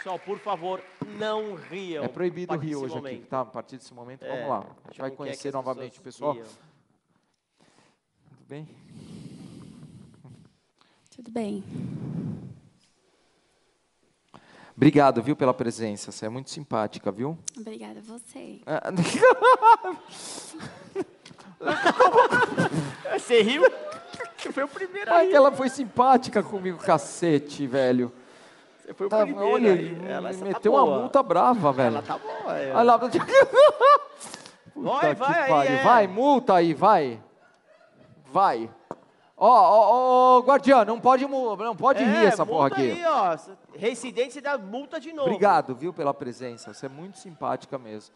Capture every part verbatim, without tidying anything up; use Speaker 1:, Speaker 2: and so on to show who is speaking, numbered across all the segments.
Speaker 1: Pessoal, por favor, não riam.
Speaker 2: É proibido rir hoje momento. aqui, tá? A partir desse momento, é, vamos lá. A gente vai conhecer novamente o pessoal. Riam. Tudo bem?
Speaker 3: Tudo bem.
Speaker 2: Obrigado, viu, pela presença. Você é muito simpática, viu?
Speaker 3: Obrigada a você.
Speaker 1: Você riu? Foi o primeiro
Speaker 2: aí. Ela foi simpática comigo, cacete, velho.
Speaker 1: Você foi o
Speaker 2: tá,
Speaker 1: primeiro.
Speaker 2: Olha,
Speaker 1: aí.
Speaker 2: Ela meteu tá uma multa brava, velho.
Speaker 1: Ela tá boa. É.
Speaker 2: Olha lá.
Speaker 1: Vai, vai, aí, é.
Speaker 2: Vai, multa aí, vai. Vai. Ó, ó, ó, guardião, não pode, não pode é, rir essa porra aqui.
Speaker 1: Aí, ó. Reincidência dá multa de novo.
Speaker 2: Obrigado, viu, pela presença. Você é muito simpática mesmo.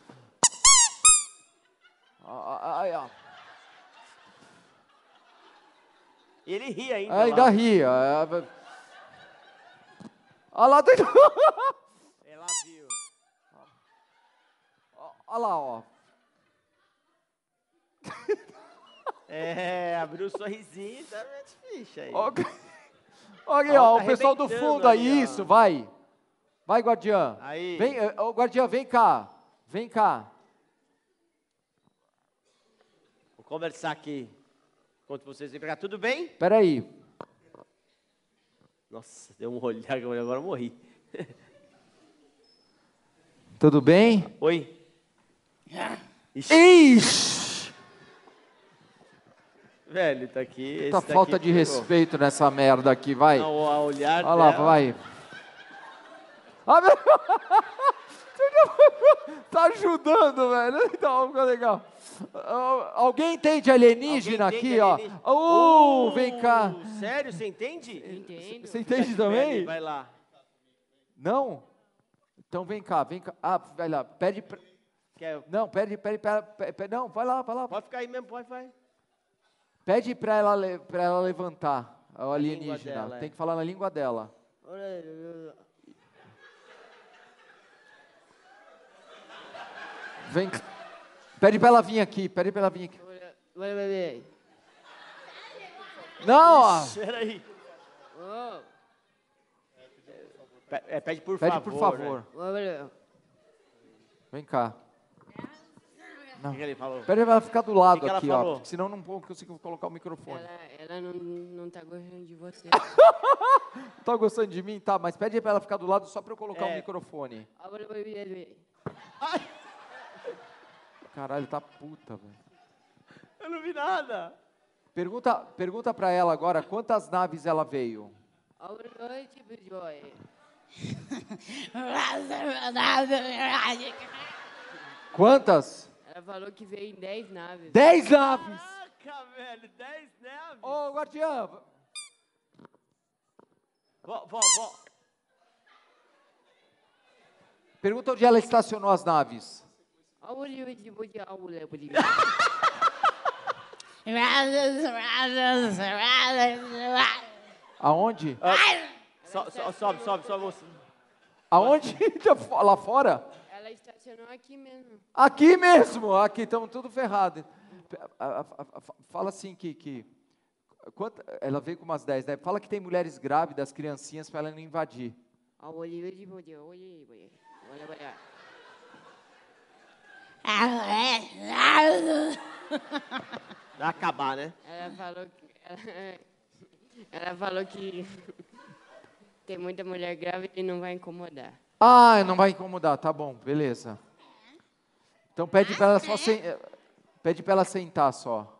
Speaker 2: Aí, ó.
Speaker 1: Ele ri ainda.
Speaker 2: Ainda lá. ri. Olha lá dentro.
Speaker 1: Ela viu.
Speaker 2: Olha lá, ó.
Speaker 1: É, abriu um sorrisinho, tá difícil aí.
Speaker 2: Ok. Olha, ó, tá o pessoal do fundo aí, aí isso, vai. Vai, guardiã.
Speaker 1: Aí.
Speaker 2: Vem, ó, guardiã, vem cá. Vem cá.
Speaker 1: Vou conversar aqui. Enquanto vocês vêm pra cá, tudo bem?
Speaker 2: Peraí.
Speaker 1: Nossa, deu um olhar, agora eu morri.
Speaker 2: Tudo bem?
Speaker 1: Oi.
Speaker 2: Ixi. Ixi.
Speaker 1: Velho, tá aqui.
Speaker 2: Puta falta de pegou. respeito nessa merda aqui, vai.
Speaker 1: Não, o olhar
Speaker 2: Olha lá, vai. Ah, meu... tá ajudando, velho. Então, ficou legal. Uh, alguém entende alienígena alguém aqui, ó? Alienígena? Uh, uh, vem cá.
Speaker 1: Sério, você entende?
Speaker 3: Entendo.
Speaker 2: Você entende também?
Speaker 1: Vai lá.
Speaker 2: Não? Então vem cá, vem cá. Ah, vai lá. Pede. Pra...
Speaker 1: Quer...
Speaker 2: Não, pede, pede, pede, pede. Não, vai lá, vai lá.
Speaker 1: Pode ficar aí mesmo, pode, vai.
Speaker 2: Pede pra ela, pra ela levantar a alienígena.
Speaker 1: Dela,
Speaker 2: Tem
Speaker 1: é.
Speaker 2: que falar na língua dela. Vem. Pede pra ela vir aqui. Pede pra ela vir aqui. Não, ó.
Speaker 1: Peraí. É, pede por
Speaker 2: pede
Speaker 1: favor.
Speaker 2: Pede por favor.
Speaker 1: Né?
Speaker 2: Vem cá.
Speaker 1: Não. O que ele falou?
Speaker 2: Peraí, ela ficar do lado
Speaker 1: que que
Speaker 2: aqui,
Speaker 1: ó.
Speaker 2: Porque senão não consigo colocar o microfone.
Speaker 3: Ela, ela não, não tá gostando de você.
Speaker 2: Não tá gostando de mim? Tá, mas pede pra ela ficar do lado só pra eu colocar é. o microfone.
Speaker 3: Ai.
Speaker 2: Caralho, tá puta, velho.
Speaker 1: Eu não vi nada.
Speaker 2: Pergunta, pergunta pra ela agora, quantas naves ela veio? Quantas?
Speaker 3: Ela falou que veio em dez naves.
Speaker 2: dez naves!
Speaker 1: Caraca, velho, dez naves!
Speaker 2: Ô, oh, guardiã!
Speaker 1: Vó, vó, vó.
Speaker 2: Pergunta onde ela estacionou as naves. Aonde?
Speaker 1: Ah, so, so, sobe, sobe, sobe.
Speaker 2: Aonde? Lá fora?
Speaker 3: Ela estacionou aqui mesmo.
Speaker 2: Aqui mesmo? Aqui, estamos tudo ferrado. Fala assim que... que quanta, ela veio com umas dez, né? Fala que tem mulheres grávidas, criancinhas, para ela não invadir.
Speaker 1: Vai acabar, né?
Speaker 3: Ela falou que... Ela, ela falou que... Tem muita mulher grávida e não vai incomodar.
Speaker 2: Ah, não vai incomodar, tá bom, beleza. Então pede para ela só sen... pede para ela sentar só.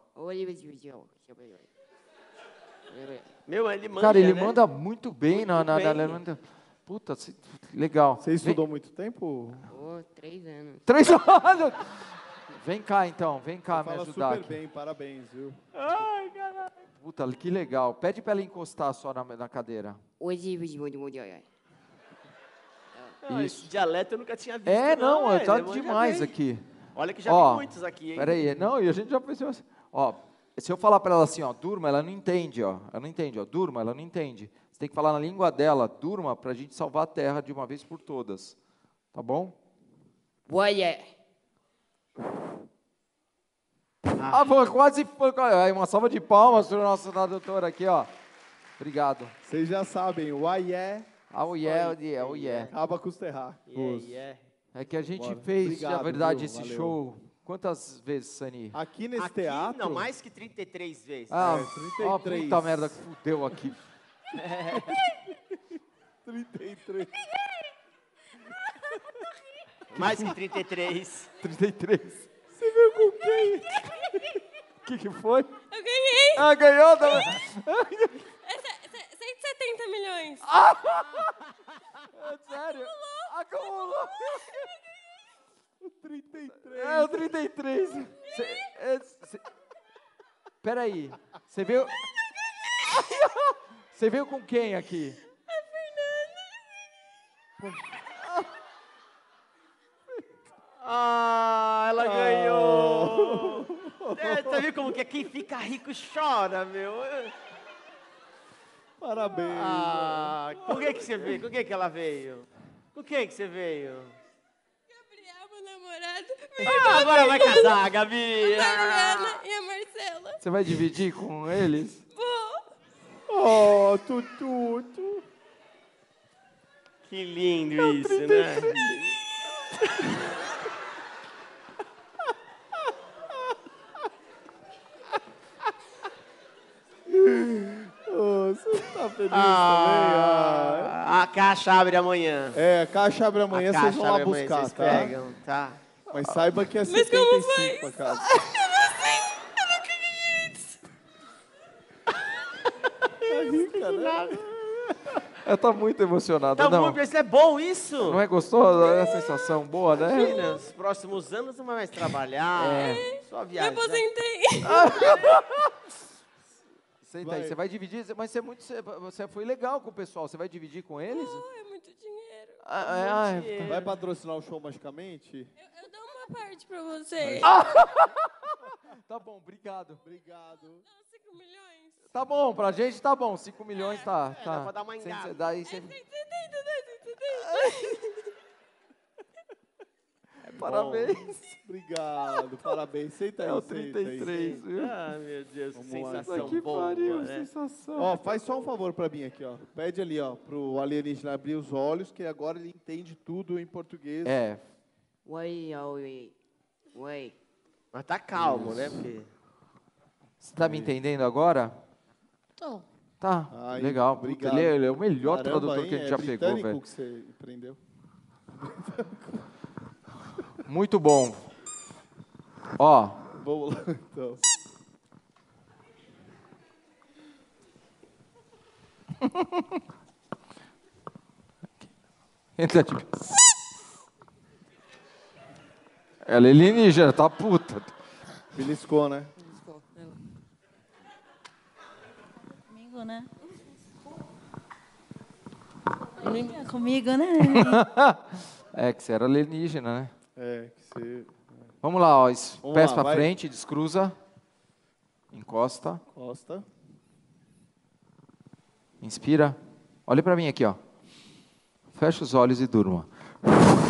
Speaker 1: Meu, ele manda.
Speaker 2: Cara, ele
Speaker 1: né?
Speaker 2: manda muito bem muito na, na, bem. na, na puta, legal.
Speaker 4: Você estudou Vem. muito tempo?
Speaker 3: Oh, três anos.
Speaker 2: Três anos. Vem cá então, vem cá
Speaker 4: Você
Speaker 2: me
Speaker 4: fala
Speaker 2: ajudar.
Speaker 4: Super
Speaker 2: aqui.
Speaker 4: bem, parabéns, viu?
Speaker 1: Ai, caralho.
Speaker 2: Puta, que legal. Pede para ela encostar só na, na cadeira.
Speaker 1: Não, esse dialeto eu nunca tinha visto.
Speaker 2: É, não,
Speaker 1: não
Speaker 2: é, tá demais aqui.
Speaker 1: Olha que já
Speaker 2: ó,
Speaker 1: vi muitos aqui, hein?
Speaker 2: Pera aí, não, e a gente já fez assim, ó, se eu falar para ela assim, ó, durma, ela não entende, ó, ela não entende, ó, durma, ela não entende. Você tem que falar na língua dela, durma, pra gente salvar a terra de uma vez por todas, tá bom?
Speaker 3: Ué.
Speaker 2: Ah, foi quase, foi, uma salva de palmas para o nosso tradutor aqui, ó. Obrigado.
Speaker 4: Vocês já sabem, o aié
Speaker 2: Oh yeah, oh yeah, oh yeah.
Speaker 4: Acaba com os terráqueos.
Speaker 1: Yeah, yeah.
Speaker 2: É que a gente
Speaker 4: Bora.
Speaker 2: fez,
Speaker 4: Obrigado,
Speaker 2: na verdade,
Speaker 4: viu?
Speaker 2: esse
Speaker 4: Valeu.
Speaker 2: show. Quantas vezes, Sani?
Speaker 4: Aqui nesse
Speaker 1: Aqui,
Speaker 4: teatro...
Speaker 1: não, mais que trinta e três vezes.
Speaker 2: Ah,
Speaker 4: É, trinta e
Speaker 2: ó,
Speaker 4: três.
Speaker 2: puta merda que fudeu aqui.
Speaker 4: trinta e três.
Speaker 1: Mais que trinta e três.
Speaker 2: trinta e três.
Speaker 4: Você viu com quem?
Speaker 2: O que, que foi?
Speaker 5: Eu ganhei!
Speaker 2: Ah, ganhou também.
Speaker 5: É ce- ce- cento e setenta milhões.
Speaker 2: É sério? Acumulou.
Speaker 4: trinta e três.
Speaker 2: É o trinta e três. Cê, é, cê... Peraí, você veio... Você veio com quem aqui?
Speaker 1: Ah, ela ganhou. É, tá vendo como que é? Quem fica rico chora, meu.
Speaker 4: Parabéns.
Speaker 1: Ah, com quem que você veio? Com quem que ela veio? Com quem que você veio?
Speaker 5: Gabriel, meu namorado,
Speaker 1: Ah, agora vai casar, Gabi.
Speaker 5: a
Speaker 1: Ah.
Speaker 5: Mariana e a Marcela.
Speaker 2: Você vai dividir com eles?
Speaker 5: Vou.
Speaker 4: Oh, tututu.
Speaker 1: Que lindo isso, né?
Speaker 4: Oh, você tá feliz
Speaker 1: Ah, a caixa abre amanhã.
Speaker 4: também? Ah. É, a caixa abre amanhã,
Speaker 1: A
Speaker 4: vocês
Speaker 1: caixa
Speaker 4: vão lá
Speaker 1: abre amanhã,
Speaker 4: buscar,
Speaker 1: vocês
Speaker 4: tá?
Speaker 1: pegam, tá?
Speaker 4: Mas saiba que é
Speaker 5: Mas
Speaker 4: setenta
Speaker 5: como
Speaker 4: e cinco a casa.
Speaker 5: Eu não sei, eu nunca ganhei isso.
Speaker 4: Tá rica, né?
Speaker 2: Ela tá muito emocionada,
Speaker 1: Tá
Speaker 2: não?
Speaker 1: muito, isso é bom isso?
Speaker 2: Não é gostoso? É uma sensação boa, né?
Speaker 1: Imagina, nos próximos anos não vai mais trabalhar.
Speaker 2: É.
Speaker 1: Só
Speaker 5: Me
Speaker 1: viajar.
Speaker 5: aposentei.
Speaker 2: Senta aí,
Speaker 4: Vai.
Speaker 2: você vai dividir, mas você, é muito, você- você foi legal com o pessoal, você vai dividir com eles?
Speaker 5: Oh, é muito dinheiro.
Speaker 2: Ah, é, ah, é.
Speaker 4: Vai patrocinar o show magicamente?
Speaker 5: Eu, eu dou uma parte pra você.
Speaker 2: Tá bom, obrigado.
Speaker 4: Obrigado.
Speaker 5: Dá cinco milhões.
Speaker 2: Tá bom, pra gente tá bom, cinco milhões tá.
Speaker 1: É,
Speaker 2: tá.
Speaker 1: dá pra dar uma
Speaker 2: Cê-
Speaker 1: engada.
Speaker 2: cê- daí cê-
Speaker 5: cento e setenta, cento e setenta.
Speaker 2: Parabéns.
Speaker 4: Obrigado, parabéns. Senta aí,
Speaker 2: É o
Speaker 4: senta
Speaker 2: trinta
Speaker 4: aí.
Speaker 2: e três, viu?
Speaker 1: Ah, meu Deus, que
Speaker 4: Vamos lá.
Speaker 1: sensação
Speaker 2: Que
Speaker 1: boa,
Speaker 2: pariu,
Speaker 1: né?
Speaker 2: sensação.
Speaker 4: Ó, faz só um favor pra mim aqui, ó. Pede ali, ó, pro alienígena abrir os olhos, que agora ele entende tudo em português.
Speaker 2: É,
Speaker 3: Oi, oi, oi.
Speaker 1: Mas tá calmo, né? Porque...
Speaker 2: você tá me entendendo agora?
Speaker 5: Tô.
Speaker 2: Tá,
Speaker 4: Ai,
Speaker 2: legal. Puta,
Speaker 4: obrigado.
Speaker 2: ele, é, ele é o melhor
Speaker 4: Caramba,
Speaker 2: tradutor
Speaker 4: hein?
Speaker 2: que a gente
Speaker 4: é
Speaker 2: já pegou,
Speaker 4: britânico
Speaker 2: velho.
Speaker 4: que você aprendeu?
Speaker 2: Muito bom. Ó,
Speaker 4: Vamos lá, então.
Speaker 2: entra de... Ela é alienígena, tá puta.
Speaker 4: Beliscou, né?
Speaker 6: Comigo, né? Comigo, né?
Speaker 2: É que você era alienígena, né?
Speaker 4: É, que você
Speaker 2: Vamos lá, ó. es-
Speaker 4: Vamos
Speaker 2: Pés
Speaker 4: lá,
Speaker 2: pra
Speaker 4: vai.
Speaker 2: frente, descruza. Encosta.
Speaker 4: Costa.
Speaker 2: Inspira. Olha pra mim aqui, ó. Fecha os olhos e durma.